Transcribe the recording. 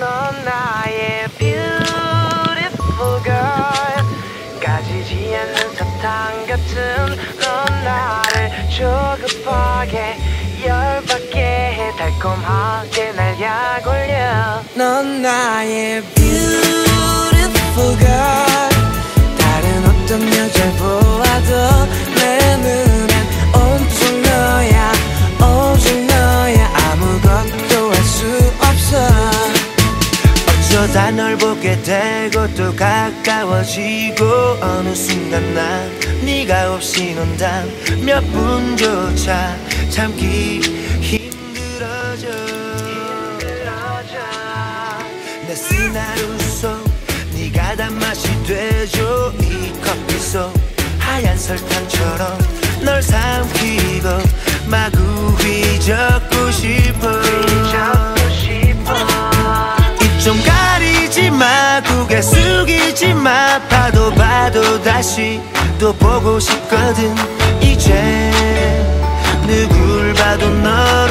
넌 나의 beautiful girl. 까지지 않는 사탕 같은 넌 나를 조급하게 열받게 해. 달콤하게 날 약올려. 넌 나의 beautiful girl. 다른 어떤 여자를 보아도 내 눈엔 온통 너야, 오직 너야. 아무것도 할 수 없어. 어쩌다 널 보게 되고 또 가까워지고 어느 순간 난 네가 없이 논단 몇 분조차 참기 힘들어져. 내 쓴 하루 속 네가 단맛이 되죠. 이 커피 속 하얀 설탕처럼 널 삼키고 마구 휘젓고 싶어. 입 좀 가리지 마, 고개 숙이지 마. 봐도 봐도 다시 또 보고 싶거든. 이제 누굴 봐도 너